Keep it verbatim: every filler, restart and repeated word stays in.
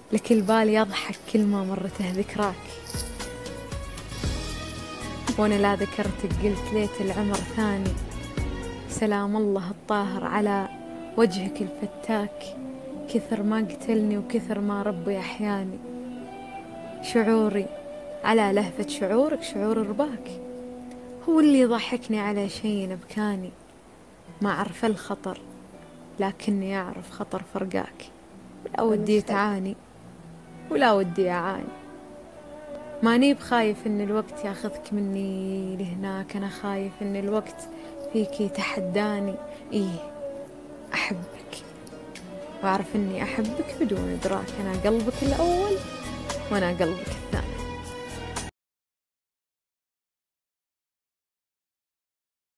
لك البال يضحك كل ما مرته ذكراك، وانا لا ذكرتك قلت ليت العمر ثاني. سلام الله الطاهر على وجهك الفتاك، كثر ما قتلني وكثر ما ربي أحياني. شعوري على لهفة شعورك شعور رباك، هو اللي ضحكني على شي نبكاني. ما أعرف الخطر لكني أعرف خطر فرقاك، لا ودي تعاني ولا ودي أعاني. ماني بخايف إن الوقت ياخذك مني لهناك، أنا خايف إن الوقت فيك يتحداني. إيه أحبك وأعرف إني أحبك بدون إدراك، أنا قلبك الأول وأنا قلبك الثاني.